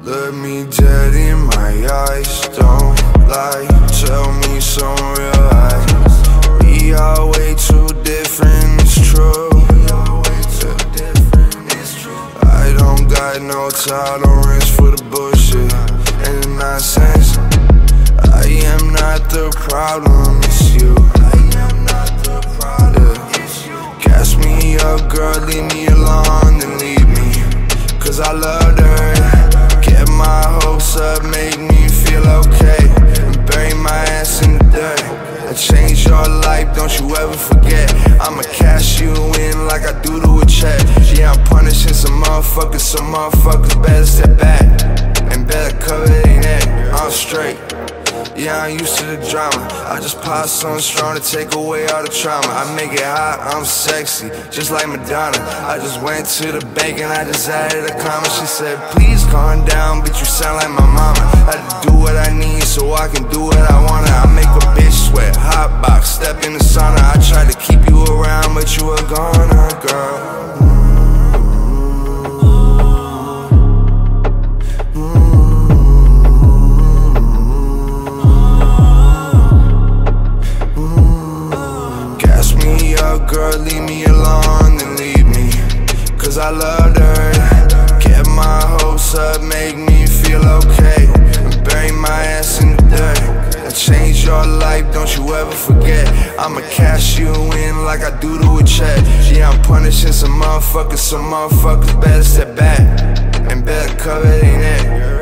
Look me dead in my eyes, don't lie. Tell me some real lies. We are way too different, it's true. I don't got no tolerance for the bullshit and the nonsense. I am not the problem, it's you. Gas me up, girl, leave me alone and leave me, cause I loved her. Get my hopes up, make me feel okay, and bury my ass in the dirt. I changed your life, don't you ever forget. I'ma cash you in like I do to a check. Yeah, I'm punishing some motherfuckers better step back and better cover their neck. I'm straight. Yeah, I'm used to the drama. I just pop something strong to take away all the trauma. I make it hot, I'm sexy, just like Madonna. I just went to the bank and I just added a comma. She said, please calm down, bitch, you sound like my mama. I had to do what I need so I can do what I wanna. I make a bitch sweat, hot box, step in the sauna. I tried to keep you around, but you were gone, girl. Girl, leave me alone and leave me, cause I loved her. Get my hopes up, make me feel okay, and bury my ass in the dirt. I changed your life, don't you ever forget. I'ma cash you in like I do to a check. Yeah, I'm punishing some motherfuckers better step back and better cover their neck.